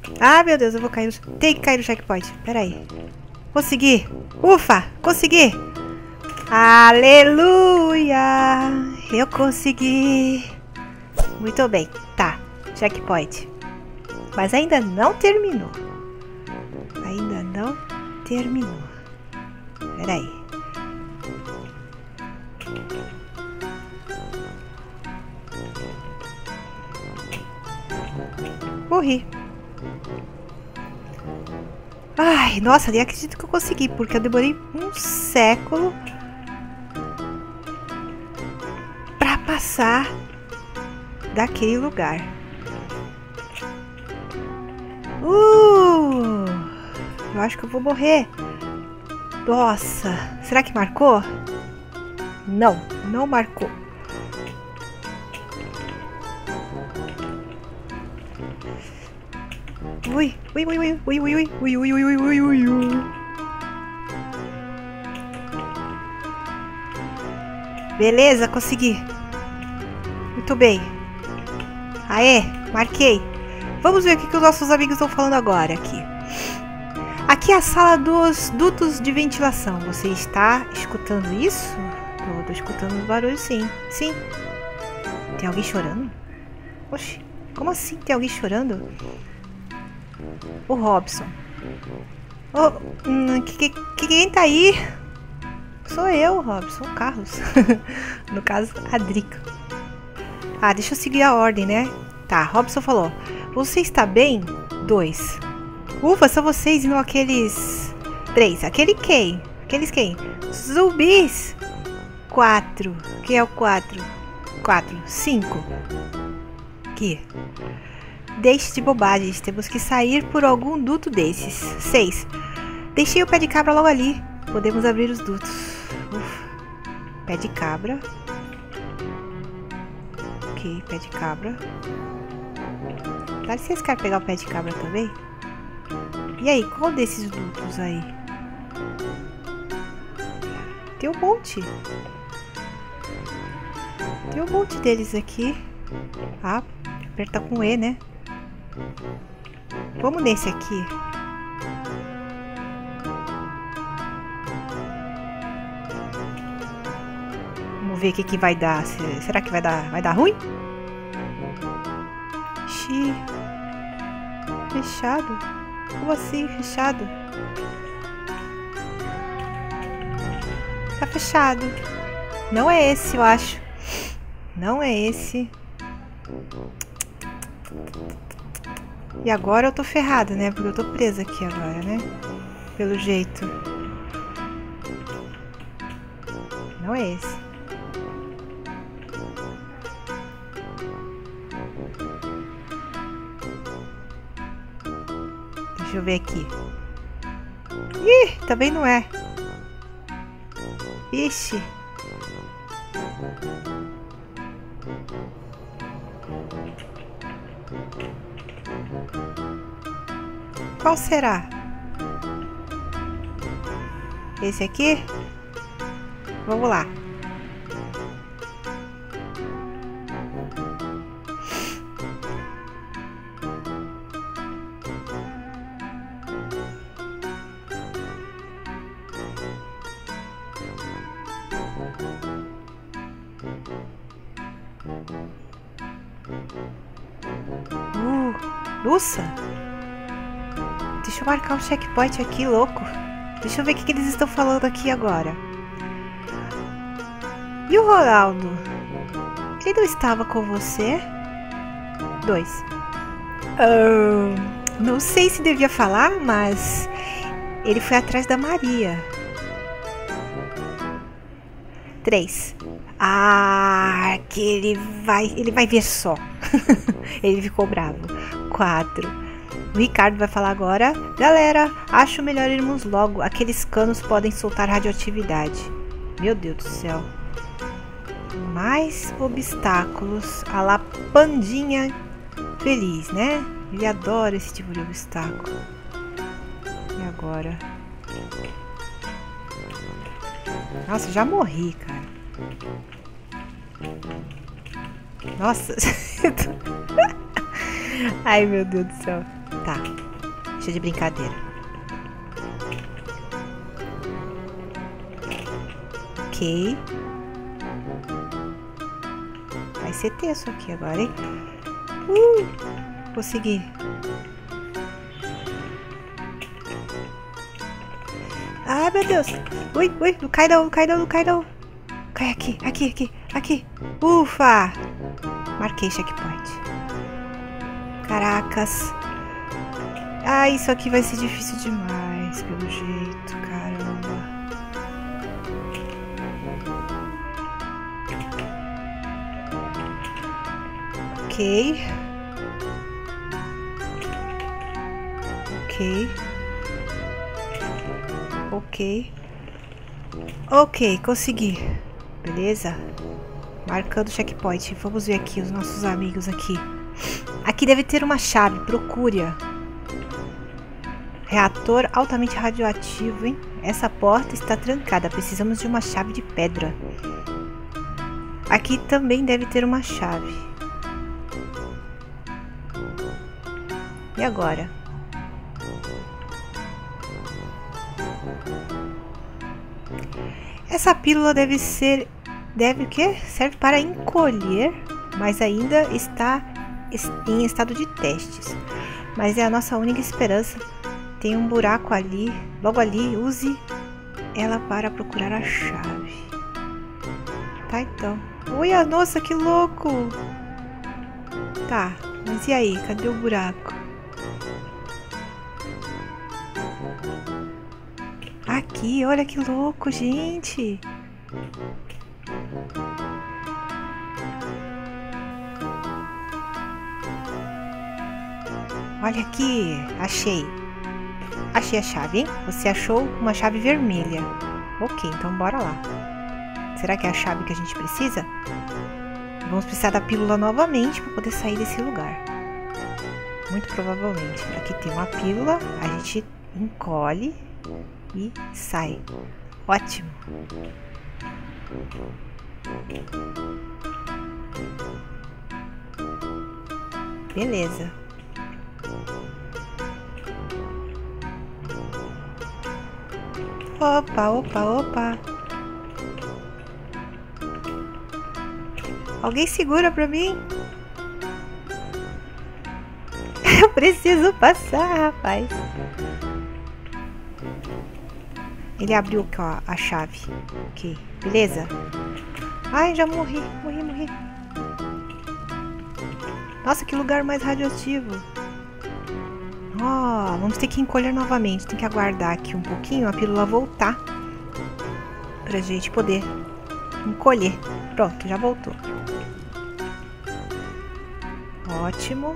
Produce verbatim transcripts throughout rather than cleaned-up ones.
Ah, meu Deus, eu vou cair no... Tem que cair no checkpoint. Pera aí. Consegui. Ufa, consegui. Aleluia. Eu consegui. Muito bem. Tá, checkpoint. Mas ainda não terminou. Ainda não terminou. Pera aí. Morri. Ai, nossa, nem acredito que eu consegui, porque eu demorei um século pra passar daquele lugar. Uh, eu acho que eu vou morrer. Nossa, será que marcou? Não, não marcou. Ui, ui, ui, ui, ui, ui, ui, ui, ui, ui, ui, ui, ui. Beleza, consegui. Muito bem. Aê, marquei. Vamos ver o que, que os nossos amigos estão falando agora aqui. Aqui é a sala dos dutos de ventilação. Você está escutando isso? Tô, tô escutando os barulhos, sim. Sim. Tem alguém chorando? Oxi, como assim tem alguém chorando? O Robson. Oh, hum, que, que, que, quem tá aí? Sou eu, Robson. Carlos. No caso, a Drica. Ah, deixa eu seguir a ordem, né? Tá, Robson falou. Você está bem? Dois. Ufa, são vocês e não aqueles... Três. Aquele quem? Aqueles quem? Zumbis. Quatro. Quem é o quatro? Quatro. Cinco. Aqui. Deixe de bobagens, temos que sair por algum duto desses. Seis. Deixei o pé de cabra logo ali. Podemos abrir os dutos. Ufa. Pé de cabra. Ok, pé de cabra. Dá licença, quer pegar o pé de cabra também? E aí, qual desses dutos aí? Tem um monte. Tem um monte deles aqui. Ah, aperta com E, né? Vamos nesse aqui. Vamos ver o que que vai dar. Será que vai dar, vai dar ruim? Ixi. Fechado. Como assim, fechado? Tá fechado. Não é esse, eu acho. Não é esse. E agora eu tô ferrada, né? Porque eu tô presa aqui agora, né? Pelo jeito. Não é esse. Deixa eu ver aqui. Ih, também não é. Ixi. Qual será? Esse aqui? Vamos lá. Uh, nossa! Deixa eu marcar um checkpoint aqui, louco. Deixa eu ver o que, que eles estão falando aqui agora. E o Ronaldo? Ele não estava com você? Dois. Uh, não sei se devia falar, mas ele foi atrás da Maria. Três. Ah, que ele vai, ele vai ver só. Ele ficou bravo. Quatro. O Ricardo vai falar agora. Galera, acho melhor irmos logo. Aqueles canos podem soltar radioatividade. Meu Deus do céu. Mais obstáculos. A lá Pandinha feliz, né? Ele adora esse tipo de obstáculo. E agora? Nossa, já morri, cara. Nossa. Ai, meu Deus do céu. Tá. Deixa de brincadeira. Ok. Vai ser tenso aqui agora, hein? Uh, consegui. Ai, meu Deus. Ui, ui, não cai não, não cai não, não cai não. Cai aqui, aqui, aqui, aqui. Ufa! Marquei checkpoint. Caracas. Ah, isso aqui vai ser difícil demais, pelo jeito, caramba. Ok. Ok. Ok. Ok, consegui. Beleza? Marcando o checkpoint. Vamos ver aqui os nossos amigos aqui. Aqui deve ter uma chave. Procure-a. Reator altamente radioativo, hein? Essa porta está trancada. Precisamos de uma chave de pedra. Aqui também deve ter uma chave. E agora? Essa pílula deve ser... Deve o quê? Serve para encolher, mas ainda está em estado de testes. Mas é a nossa única esperança. Tem um buraco ali, logo ali. Use ela para procurar a chave. Tá, então. Ui, nossa, que louco! Tá, mas e aí? Cadê o buraco? Aqui, olha que louco, gente! Olha aqui, achei. Achei a chave, hein? Você achou uma chave vermelha. Ok, então bora lá. Será que é a chave que a gente precisa? Vamos precisar da pílula novamente para poder sair desse lugar. Muito provavelmente. Aqui tem uma pílula, a gente encolhe e sai. Ótimo. Beleza. Opa, opa, opa. Alguém segura pra mim? Eu preciso passar, rapaz. Ele abriu ó, a chave. Ok, beleza. Ai, já morri, morri, morri. Nossa, que lugar mais radioativo. Ó, oh, vamos ter que encolher novamente. Tem que aguardar aqui um pouquinho a pílula voltar. Pra gente poder encolher. Pronto, já voltou. Ótimo.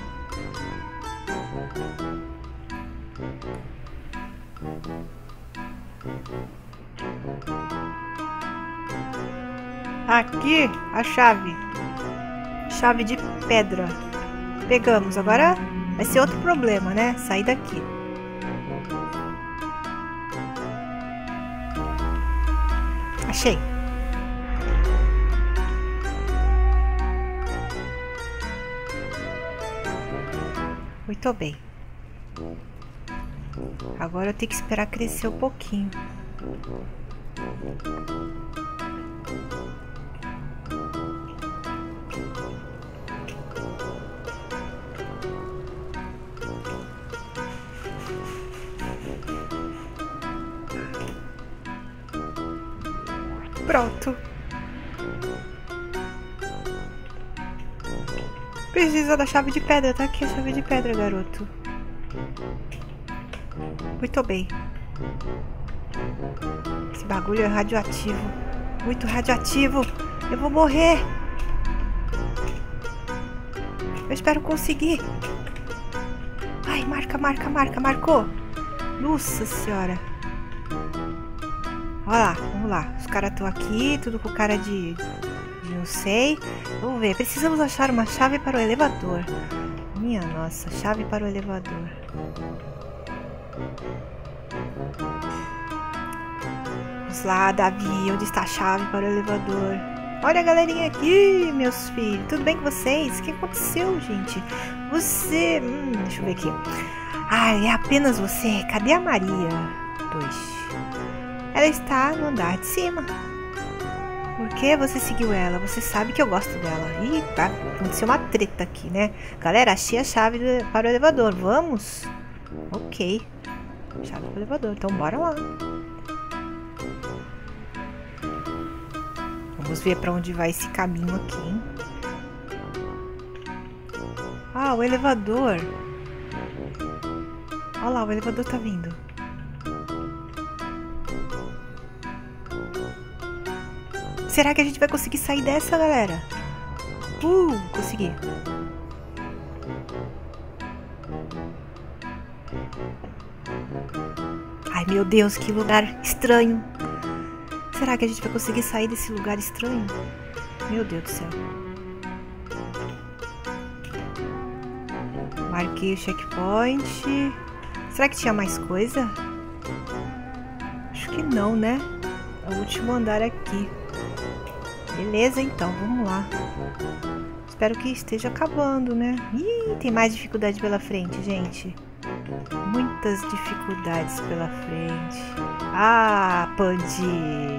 Aqui a chave. Chave de pedra. Pegamos. Agora vai ser outro problema, né? Sair daqui. Achei. Muito bem. Agora eu tenho que esperar crescer um pouquinho. Pronto. Precisa da chave de pedra. Tá aqui a chave de pedra, garoto. Muito bem. Esse bagulho é radioativo. Muito radioativo. Eu vou morrer. Eu espero conseguir. Ai, marca, marca, marca. Marcou. Nossa senhora. Olha lá, vamos lá. Os caras estão aqui, tudo com cara de, de não sei. Vamos ver. Precisamos achar uma chave para o elevador. Minha nossa, chave para o elevador. Vamos lá, Davi. Onde está a chave para o elevador? Olha a galerinha aqui, meus filhos. Tudo bem com vocês? O que aconteceu, gente? Você... Hum, deixa eu ver aqui. Ah, é apenas você. Cadê a Maria? Dois. Ela está no andar de cima. Por que você seguiu ela? Você sabe que eu gosto dela. Ih, tá. Aconteceu uma treta aqui, né? Galera, achei a chave para o elevador. Vamos? Ok. Chave para o elevador. Então, bora lá. Vamos ver para onde vai esse caminho aqui, hein? Ah, o elevador. Olha lá, o elevador tá vindo. Será que a gente vai conseguir sair dessa, galera? Uh, consegui. Ai, meu Deus, que lugar estranho. Será que a gente vai conseguir sair desse lugar estranho? Meu Deus do céu. Marquei o checkpoint. Será que tinha mais coisa? Acho que não, né? É o último andar aqui. Beleza, então, vamos lá. Espero que esteja acabando, né? Ih, tem mais dificuldade pela frente, gente. Muitas dificuldades pela frente. Ah, Pandinho.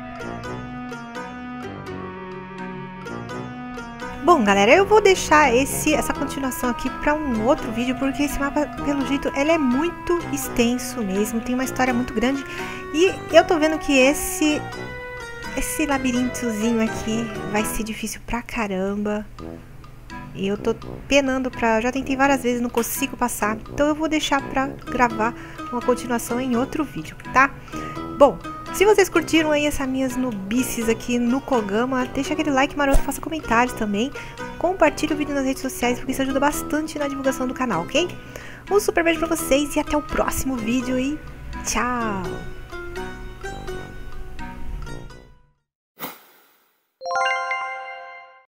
Bom, galera, eu vou deixar esse, essa continuação aqui para um outro vídeo, porque esse mapa, pelo jeito, ele é muito extenso mesmo, tem uma história muito grande. E eu tô vendo que esse, esse labirintozinho aqui vai ser difícil pra caramba. E eu tô penando pra... Já tentei várias vezes, não consigo passar. Então eu vou deixar pra gravar uma continuação em outro vídeo, tá? Bom, se vocês curtiram aí essas minhas nubices aqui no Kogama, deixa aquele like maroto, faça comentários também. Compartilhe o vídeo nas redes sociais, porque isso ajuda bastante na divulgação do canal, ok? Um super beijo pra vocês e até o próximo vídeo e tchau!